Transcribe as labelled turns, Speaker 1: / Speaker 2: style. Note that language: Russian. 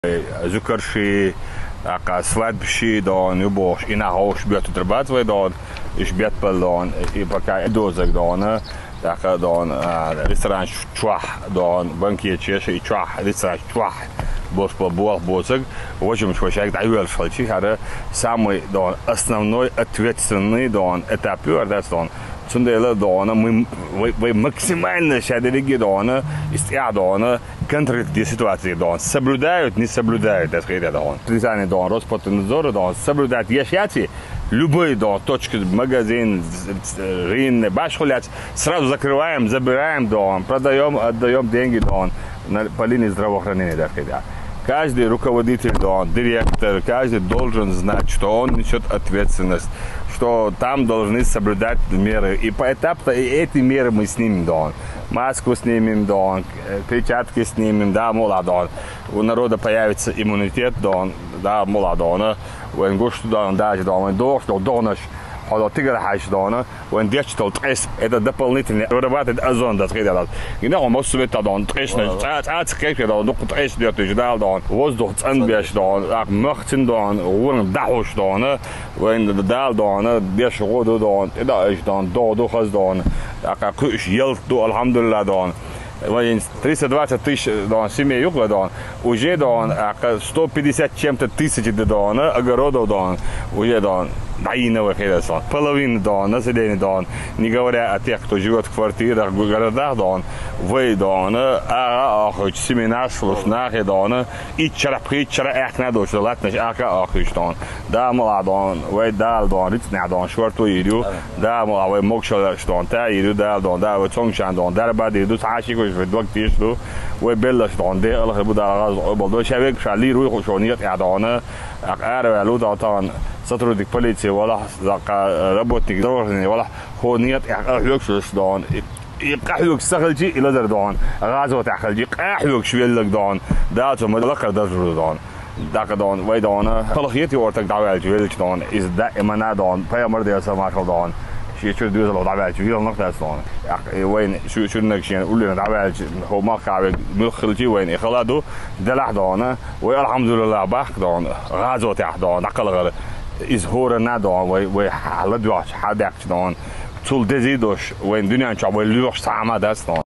Speaker 1: Zuckershi, Svadbshi, Don, Ubosh, in a house, bet to the Batway, Don, is bet Ballon, Ipaka, Dozak, Don, Don, restaurant Chwah, Don, Bunky Cheshi, Chwah, restaurant Chwah, both for Boah Bozak, Washington Shwashak, I will Falchi had a Samway, Don, Asnamnoy, a Twitson, Don, a tapur, that's Don. Sunday Donna, we максимально шадриги Дона, истя Дона, контролирует ситуацию Дон, соблюдают, не соблюдают, так сказать, Дон. Тризане Дон, Роспотребнадзора Дон, соблюдают яшьяти, любой Дон, точка, магазин, рынок, башхулять, сразу закрываем, забираем Дон, продаем, отдаем деньги Дон, по линии здравоохранения, так сказать. Каждый руководитель, Дон, директор, каждый должен знать, что он несет ответственность, что там должны соблюдать меры. И поэтапно эти меры мы снимем, Дон. Маску снимем, Дон, перчатки снимем, да, мол, Дон. У народа появится иммунитет, Дон, да, мол, Дон. When goes to Don, даже Дон, Донаш. Хало тигр хаш Дона, when digital тресс, это дополнительный вырабатывает озон, да, сказать. И на он может быть Дон, тресс, скрепки Дон, дух тресс идет и ждал Дон, воздух ценбеш Дон, махтин Дон, урн дахуш Дон, when дал Дон, беш роду Дон, это аж Дон, духас Дон, как куш елту, алхамдулилlah Дон. 320 тысяч семей югла Дон, уже Дон, 150 чем-то тысяч Дон, огородов Дон, уже Дон, наиновых Дон, половина Дон, населения Дон, не говоря о тех, кто живет в квартирах, в городах Дон, вы Дон, хоть семена, слушнахи Дон, и чарапхи, чарах надо, что латнаш ахиш Дон, да, мала Дон, вы дал Дон, ритня Дон, шварту иду, да, мала, вы мокшал Дон, та иду дал Дон, да, вы цонгшан Дон, дарбади иду, сашику في الوقت يشلو وبلش دون الله يبدا غاز بلدو شبك شالي روح وشونيت اعدانا اقارب علو طبعا سطرودك بوليسي ولا ربوتك دورني ولا هونيت احلوكش دون يقحلوك سخلجي الى دردون غازو تاخلجي قحلوك شويلك دون داتو مدلق دردون داك دون وي دون خلقيتي ورتك دعوالج ويلك دون از دائما دون بيامر دي سماخ دون شو دوز لو دعوالج ويل نقطه دون وين شو نكشين قول لنا دعوالج هو ما قاعد مخلجي وين خلادو دلح دون والحمد لله باخ دون غازو تاع دون نقل is horen na dan we halen dus hadden dan tul dezidus we in dunia chabo luch sama das dan